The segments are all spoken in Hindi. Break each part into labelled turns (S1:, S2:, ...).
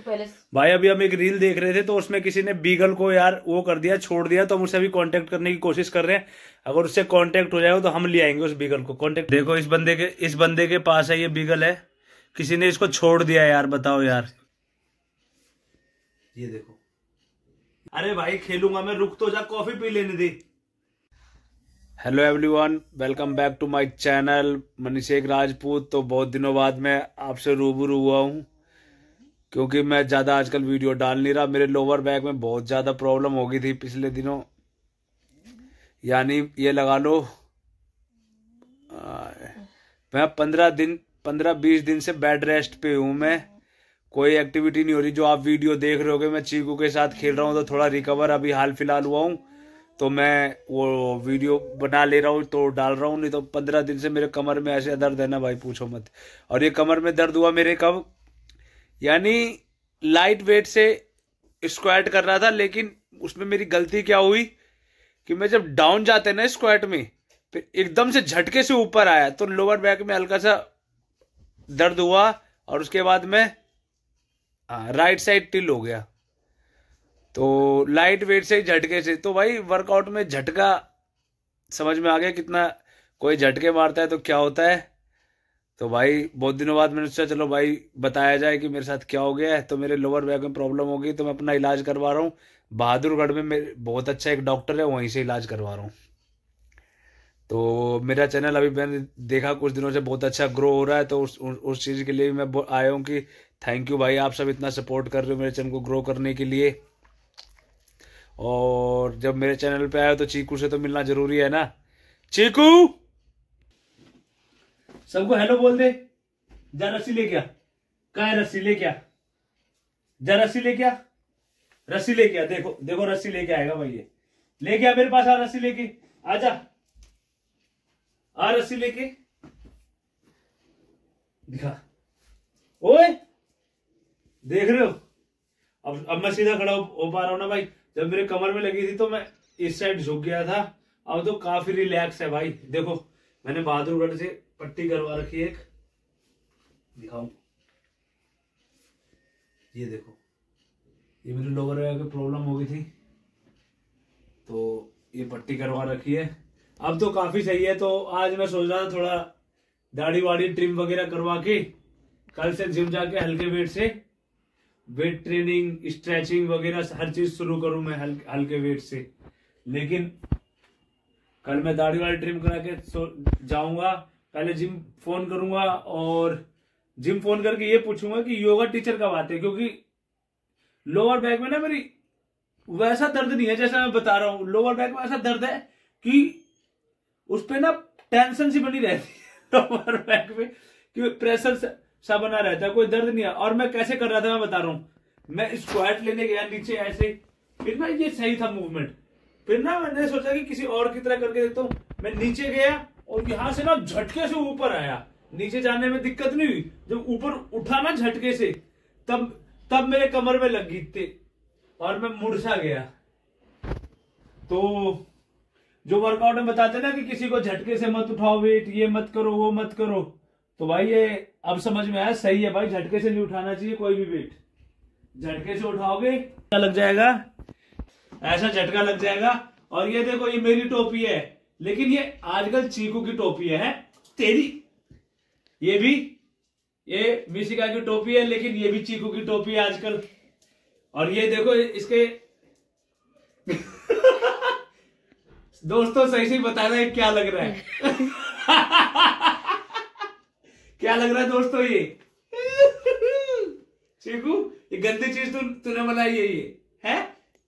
S1: पहले।
S2: भाई अभी हम एक रील देख रहे थे तो उसमें किसी ने बीगल को यार वो कर दिया, छोड़ दिया, तो हम उससे अभी कांटेक्ट करने की कोशिश कर रहे हैं। अगर उससे कांटेक्ट हो जाएगा तो हम ले आएंगे उस बीगल को। कांटेक्ट देखो इस बंदे के पास है ये बीगल है, किसी ने इसको छोड़ दिया यार, बताओ यार। ये देखो, अरे भाई खेलूंगा मैं, रुक तो जा, कॉफी पी लेने दे। Hello everyone, welcome back to my channel Manishek Rajput. तो बहुत दिनों बाद मैं आपसे रूबरू हुआ हूँ, क्योंकि मैं ज़्यादा आजकल वीडियो डाल नहीं रहा। मेरे लोअर बैक में बहुत ज़्यादा प्रॉब्लम हो गई थी पिछले दिनों, यानी ये लगा लो मैं 15-20 दिन से बेड रेस्ट पे हूँ। मैं कोई एक्टिविटी नहीं हो रही। जो आप वीडियो देख रहे होगे, मैं चीकू के साथ खेल रहा हूँ तो थोड़ा रिकवर अभी हाल फिलहाल हुआ हूँ, तो मैं वो वीडियो बना ले रहा हूँ तो डाल रहा हूँ। नहीं तो 15 दिन से मेरे कमर में ऐसे दर्द है ना भाई, पूछो मत। और ये कमर में दर्द हुआ मेरे कब, यानी लाइट वेट से स्क्वाट कर रहा था, लेकिन उसमें मेरी गलती क्या हुई कि मैं जब डाउन जाते ना स्क्वाट में, फिर एकदम से झटके से ऊपर आया तो लोअर बैक में हल्का सा दर्द हुआ, और उसके बाद में राइट साइड टिल हो गया। तो लाइट वेट से झटके से, तो भाई वर्कआउट में झटका समझ में आ गया कितना कोई झटके मारता है तो क्या होता है। तो भाई बहुत दिनों बाद मैंने सोचा चलो भाई बताया जाए कि मेरे साथ क्या हो गया है। तो मेरे लोअर बैक में प्रॉब्लम हो गई, तो मैं अपना इलाज करवा रहा हूँ बहादुरगढ़ में। मेरे बहुत अच्छा एक डॉक्टर है, वहीं से इलाज करवा रहा हूँ। तो मेरा चैनल अभी मैंने देखा कुछ दिनों से बहुत अच्छा ग्रो हो रहा है, तो उस चीज़ के लिए मैं आया हूँ कि थैंक यू भाई, आप सब इतना सपोर्ट कर रहे हो मेरे चैनल को ग्रो करने के लिए। और जब मेरे चैनल पे आया तो चीकू से तो मिलना जरूरी है ना। चीकू, सबको हेलो बोल दे। जा रस्सी लेके आ, कहाँ है रस्सी, लेके आ, जा रस्सी लेके आ, रस्सी लेके आ। देखो देखो रस्सी लेके आएगा भाई, ये लेके आ मेरे पास, आ रस्सी लेके आजा, आ रस्सी लेके दिखा। ओए देख रहे हो, अब मैं सीधा खड़ा हो पा रहा हूं ना भाई। जब मेरे कमर में लगी थी तो मैं इस साइड झुक गया था, अब तो काफी रिलैक्स है भाई। देखो मैंने बहादुरगढ़ से पट्टी करवा रखी है, एक दिखाऊं, ये देखो, ये मेरे लोअर बैक में प्रॉब्लम हो गई थी तो ये पट्टी करवा रखी है, अब तो काफी सही है। तो आज मैं सोच रहा था थोड़ा दाढ़ी वाड़ी ट्रिम वगैरह करवा के कल से जिम जाके हल्के वेट से वेट ट्रेनिंग स्ट्रेचिंग वगैरह हर चीज शुरू करूं मैं हल्के वेट से। लेकिन कल मैं दाढ़ी वाड़ी ट्रिम करा के जाऊंगा, पहले जिम फोन करूंगा और जिम फोन करके ये पूछूंगा कि योगा टीचर कब आते हैं, क्योंकि लोअर बैक में ना मेरी वैसा दर्द नहीं है जैसा मैं बता रहा हूँ। लोअर बैक में ऐसा दर्द है कि उस पे ना टेंशन सी बनी रहती है लोअर बैक में, कि प्रेशर सा बना रहता है, कोई दर्द नहीं है। और मैं कैसे कर रहा था मैं बता रहा हूँ, मैं स्क्वाट लेने गया नीचे ऐसे, फिर ना ये सही था मूवमेंट, फिर ना मैंने सोचा कि किसी और की तरह करके देखता हूँ। मैं नीचे गया और यहां से ना झटके से ऊपर आया, नीचे जाने में दिक्कत नहीं हुई, जब ऊपर उठा ना झटके से तब मेरे कमर में लग गई थी और मैं मुड़ सा गया। तो जो वर्कआउट में बताते ना कि किसी को झटके से मत उठाओ वेट, ये मत करो वो मत करो, तो भाई ये अब समझ में आया, सही है भाई, झटके से नहीं उठाना चाहिए कोई भी वेट। झटके से उठाओगे लग जाएगा, ऐसा झटका लग जाएगा। और ये देखो ये मेरी टोपी है, लेकिन ये आजकल चीकू की टोपी है तेरी, ये भी ये मिशिका की टोपी है, लेकिन ये भी चीकू की टोपी है आजकल। और ये देखो इसके दोस्तों सही से बताना है क्या लग रहा है क्या लग रहा है दोस्तों, ये चीकू ये गंदी चीज तूने बनाई है, ये है?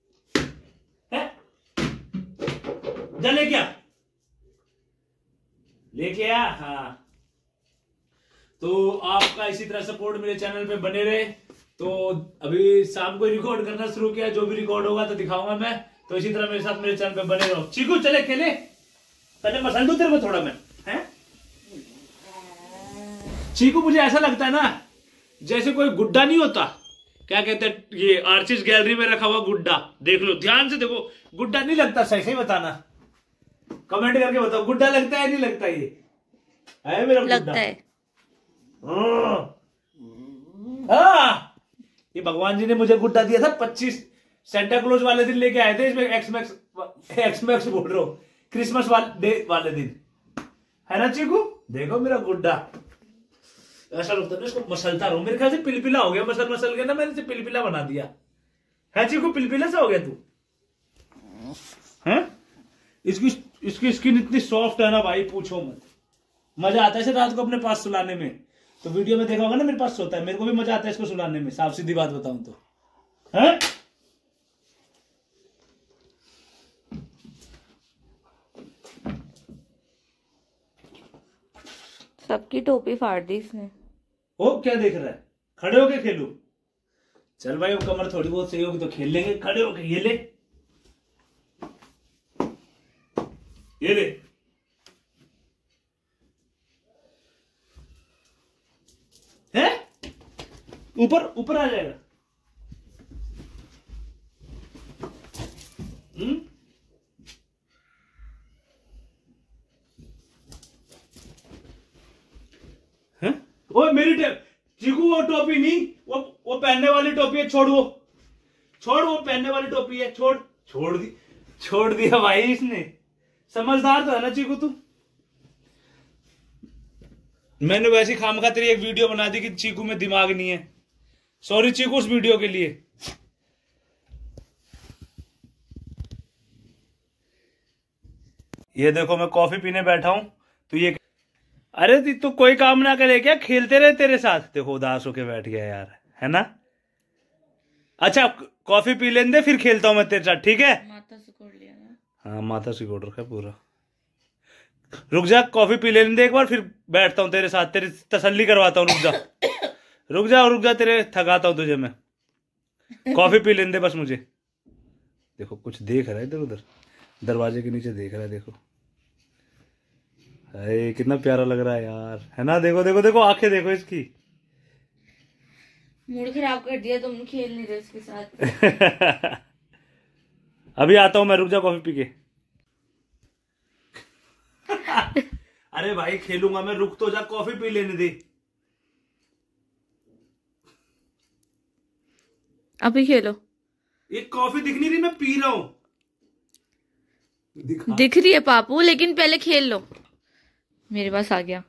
S2: जा लेके आ। हाँ, तो आपका इसी तरह सपोर्ट मेरे चैनल पे बने रहे। तो अभी शाम को रिकॉर्ड करना शुरू किया, जो भी रिकॉर्ड होगा तो दिखाऊंगा मैं। तो इसी तरह मेरे साथ मेरे चैनल पे बने रहो। चीकू चले खेले, पहले मसल दूं तेरे को थोड़ा मैं, हैं? चीकू मुझे ऐसा लगता है ना जैसे कोई गुड्डा नहीं होता, क्या कहते हैं, ये आर्चिस गैलरी में रखा हुआ गुड्डा, देख लो ध्यान से देखो, गुड्डा नहीं लगता? सही सही बताना, कमेंट करके बताओ, गुड्डा लगता है नहीं लगता? ये है मेरा लगता है। हाँ ये भगवान जी ने मुझे गुड्डा दिया था 25 सेंटा क्लोज वाले दिन लेके आए थे। इसमें एक्समैक्स बोल रहा हूँ, क्रिसमस वाले दिन, है ना चीकू? देखो मेरा गुड्डा, ऐसा लगता है इसको मसलता रहूं। मेरे ख्याल से पिलपिला हो गया, मसल मसल के ना मैंने इसे पिलपिला बना दिया है। चीकू पिलपिला सा हो गया तू, हैं? इसकी स्किन इतनी सॉफ्ट है ना भाई, पूछो मत। मजा आता है इसे रात को अपने पास सुलाने में। तो वीडियो में देखा होगा ना मेरे पास सोता है, मेरे को भी मजा आता है इसको सुलाने में, साफ सीधी बात बताऊं तो, है?
S1: सबकी टोपी फाड़ दी इसने।
S2: ओ क्या देख रहा है? खड़े होके खेलू? चल भाई, वो कमर थोड़ी बहुत सही होगी तो खेल लेंगे खड़े होके। ये ले, ये ले। है ऊपर ऊपर आ जाएगा। हैं? ओ मेरी चीकू वो टोपी नहीं, वो पहनने वाली टोपी है, छोड़ वो पहनने वाली टोपी है, छोड़ दिया भाई इसने। समझदार तो है ना चीकू तू? मैंने वैसी खामखा तेरी एक वीडियो बना दी कि चीकू में दिमाग नहीं है। सॉरी चीकू उस वीडियो के लिए। ये देखो मैं कॉफी पीने बैठा हूं तो ये, अरे तू कोई काम ना करे क्या? खेलते रहे तेरे साथ। देखो उदास होके बैठ गया यार, है ना? अच्छा कॉफी पी लेने दे, फिर खेलता हूं मैं तेरे साथ, ठीक है?
S1: माथा सिकोड़ लिया ना?
S2: हाँ माथा सिकोड़ रखा है पूरा। रुक जा, कॉफी पी लेने दे एक बार, फिर बैठता हूँ तेरे साथ, तेरी तसल्ली करवाता हूँ। रुक जा तेरे थकाता हूँ तुझे मैं। कॉफी पी लेने दे बस मुझे। देखो कुछ देख रहा है इधर उधर, दरवाजे के नीचे देख रहा है। देखो अरे कितना प्यारा लग रहा है यार, है ना? देखो देखो देखो आंखें देखो इसकी।
S1: मूड खराब कर दिया तुम, खेल नहीं रहे इसके साथ।
S2: अभी आता हूं मैं, रुक जा कॉफी पी के। अरे भाई खेलूंगा मैं, रुक तो जा, कॉफी पी लेने दे।
S1: अभी खेलो।
S2: एक कॉफी दिख नहीं रही, मैं पी रहा हूं।
S1: दिख रही है पापू, लेकिन पहले खेल लो। मेरे पास आ गया।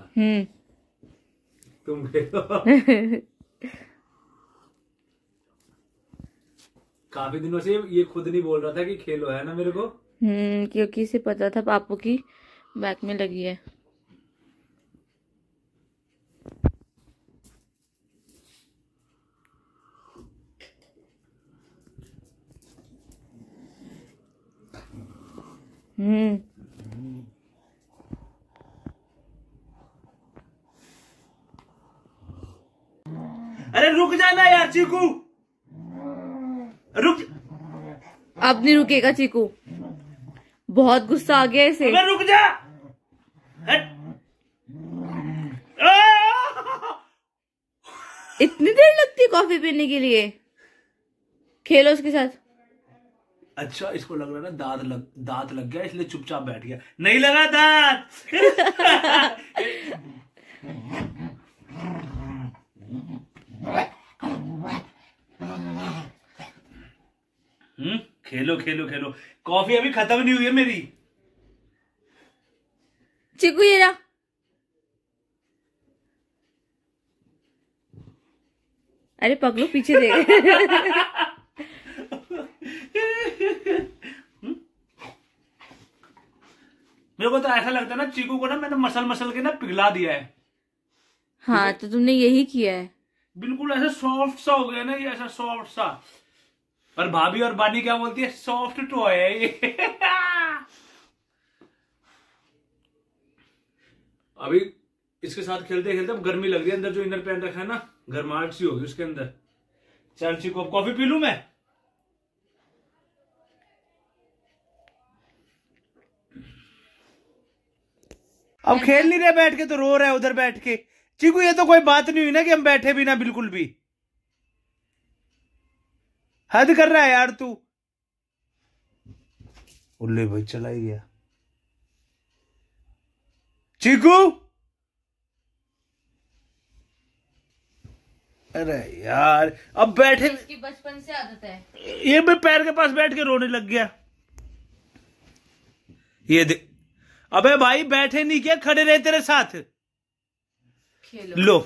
S2: तुम खेलो। काफी दिनों से ये खुद नहीं बोल रहा था कि खेलो, है ना मेरे को?
S1: क्योंकि इसे पता था पापू की बैक में लगी है।
S2: अरे रुक जाना यार चीकू, रुक।
S1: अब नहीं रुकेगा चीकू, बहुत गुस्सा आ गया इसे।
S2: अबे रुक जा।
S1: इतनी देर लगती है कॉफी पीने के लिए? खेलो उसके साथ।
S2: अच्छा इसको लग रहा है ना दांत लग गया, इसलिए चुपचाप बैठ गया। नहीं लगा दांत। खेलो खेलो खेलो, कॉफी अभी खत्म नहीं हुई है मेरी।
S1: चिकू ये रहा। अरे पगलू पीछे देख।
S2: मेरे को तो ऐसा लगता है ना चीकू को ना मैंने मसल के ना पिघला दिया है।
S1: हाँ तो तुमने यही किया है।
S2: बिल्कुल ऐसा सॉफ्ट सा हो गया ना ये, ऐसा सॉफ्ट सा। पर भाभी और बानी क्या बोलती है? सॉफ्ट टॉय है ये। अभी इसके साथ खेलते खेलते अब गर्मी लग रही है, अंदर जो इनर पैंट रखा है ना, गर्माहट सी होगी उसके अंदर। चल चीकू अब कॉफी पी लूं मैं। अब खेल नहीं रहे बैठ के, तो रो रहा है उधर बैठ के। चीकू ये तो कोई बात नहीं हुई ना कि हम बैठे भी ना, बिल्कुल भी। हद कर रहा है यार तू। उल्ले भाई चला ही गया। चीकू अरे यार अब बैठे,
S1: इसकी बचपन से आदत है।
S2: ये भी पैर के पास बैठ के रोने लग गया। ये दे, अबे भाई बैठे नहीं क्या, खड़े रहे तेरे साथ
S1: खेलो।
S2: लो।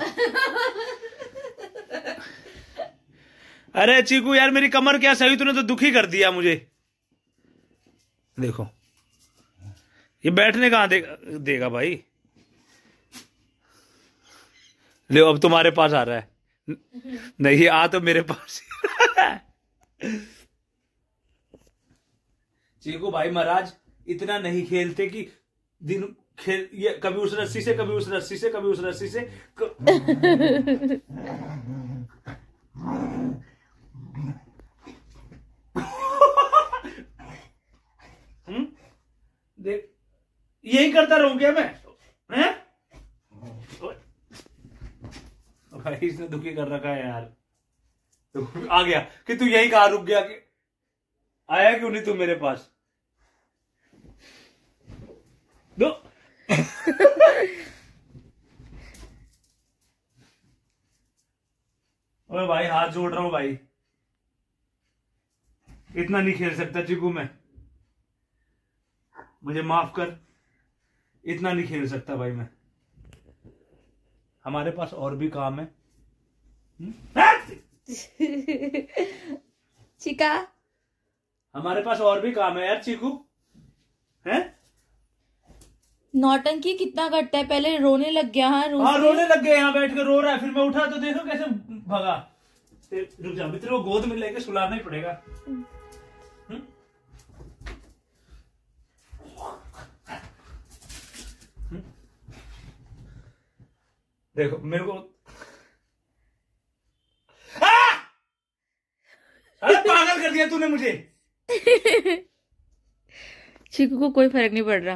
S2: अरे चीकू यार मेरी कमर क्या सही, तूने तो दुखी कर दिया मुझे। देखो ये बैठने कहां देगा भाई। ले अब तुम्हारे पास आ रहा है। नहीं आ तो मेरे पास चीकू भाई महाराज इतना नहीं खेलते कि दिन खेल, ये कभी उस रस्सी से, कभी उस रस्सी से, कभी उस रस्सी से देख यही करता रहूं क्या मैं, हैं? भाई इसने दुखी कर रखा है यार। तो आ गया कि तू यही कहा रुक गया, कि आया क्यों नहीं तू मेरे पास। दो अबे भाई हाथ जोड़ रहा हूं भाई, इतना नहीं खेल सकता चीकू मैं, मुझे माफ कर, इतना नहीं खेल सकता भाई मैं। हमारे पास और भी काम है।
S1: चिका
S2: हमारे पास और भी काम है यार चीकू, हैं?
S1: नौटंकी कितना करता है, पहले रोने लग गया। हाँ
S2: रोने लग गए, यहाँ बैठ के रो रहा है, फिर मैं उठा तो देखो कैसे भगा। रुक जा, तेरे को गोद में लेके सुलाना ही पड़ेगा। देखो मेरे को अरे पागल कर दिया तूने मुझे।
S1: चीकू को कोई फर्क नहीं पड़ रहा।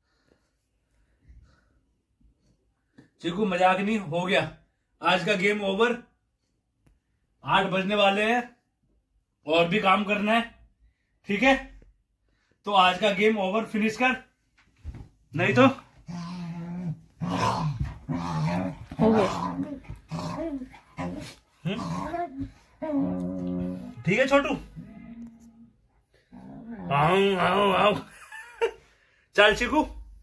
S2: चीकू मजाक नहीं, हो गया आज का गेम ओवर। 8 बजने वाले हैं और भी काम करना है, ठीक है? तो आज का गेम ओवर, फिनिश कर, नहीं तो
S1: हो गया।
S2: ठीक है छोटू, आओ आओ आओ। चल चीकू,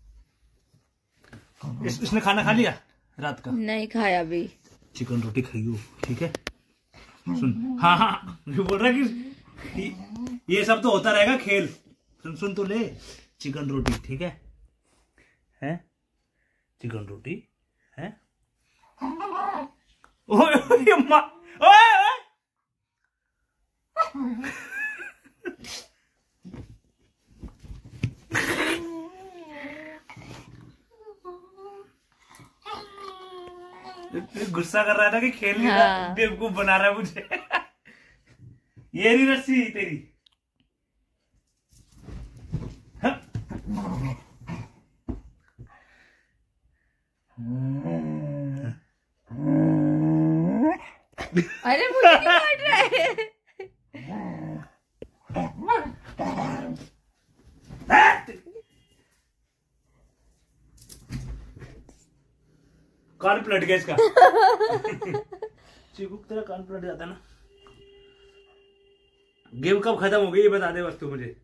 S2: इसने खाना खा लिया रात का?
S1: नहीं खाया अभी।
S2: चिकन रोटी खाइयो, ठीक है? सुन, हाँ हाँ मैं बोल रहा कि ये सब तो होता रहेगा खेल। सुन सुन तो ले, चिकन रोटी, ठीक है? हैं? चिकन रोटी है। ओए ओए अम्मा, ओए ओए गुस्सा कर रहा था कि खेल नहीं रहा,
S1: हाँ।
S2: बेवकूफ बना रहा है मुझे। ये नहीं रस्सी तेरी। हाँ।
S1: अरे मुझे नहीं काट रहा है।
S2: कान पलट गया इसका। चीकू तेरा कान पलट जाता ना। गेम कब खत्म हो गई ये बता दे बस तू मुझे।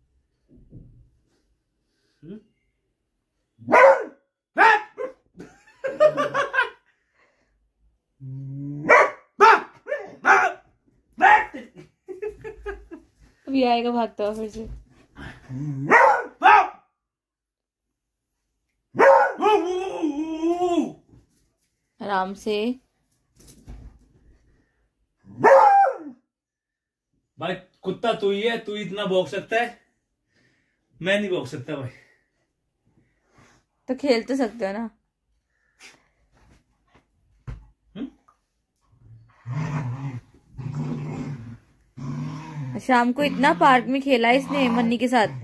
S1: अभी आएगा भागता हुआ फिर से। आराम से।
S2: भाई कुत्ता तू ही है, तू इतना भौंक सकता है, मैं नहीं भौंक सकता भाई।
S1: तो खेल तो सकते हो ना। शाम को इतना पार्क में खेला इसने मन्नी के साथ।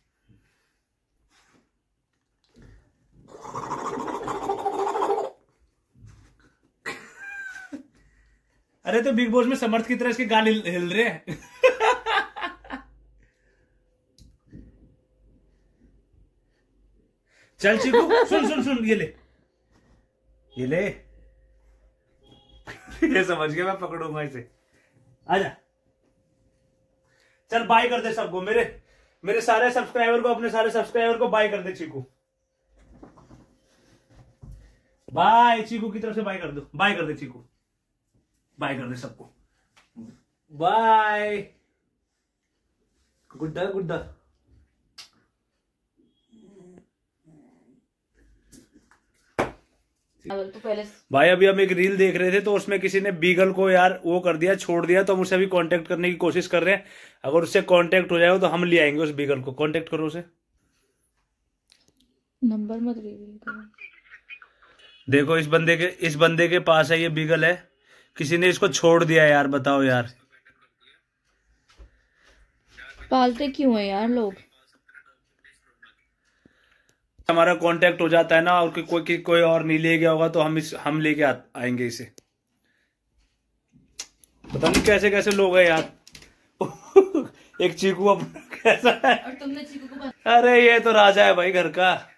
S2: अरे तो बिग बॉस में समर्थ की तरह इसके गाल हिल रहे हैं। चल चीकू, सुन सुन सुन, ये ले, ये ले। ये समझ गया, मैं पकड़ूंगा इसे। आजा, चल बाय कर दे सबको, मेरे सारे सब्सक्राइबर को, अपने सारे सब्सक्राइबर को बाय कर दे चीकू। बाय चीकू की तरफ से बाय कर दो, बाय कर दे चीकू, बाय कर दे सबको, बाय। गुड्डा गुड्डा।
S1: तो पहले
S2: भाई अभी हम एक रील देख रहे थे, तो उसमें किसी ने बीगल को यार वो कर दिया, छोड़ दिया, तो हम उसे अभी कांटेक्ट करने की कोशिश कर रहे हैं। अगर उससे कांटेक्ट हो जाएगा तो हम ले आएंगे उस बीगल को। कांटेक्ट करो उसे।
S1: नंबर मत रिवील करो।
S2: देखो इस बंदे के पास है ये बीगल है, किसी ने इसको छोड़ दिया यार, बताओ यार।
S1: पालते क्यों है यार लोग।
S2: हमारा कांटेक्ट हो जाता है ना, और कोई और नहीं ले गया होगा तो हम लेके आएंगे इसे। पता नहीं कैसे कैसे लोग हैं यार। एक चीकू अपना कैसा है।
S1: और तुमने चीकू को
S2: अरे ये तो राजा है भाई घर का।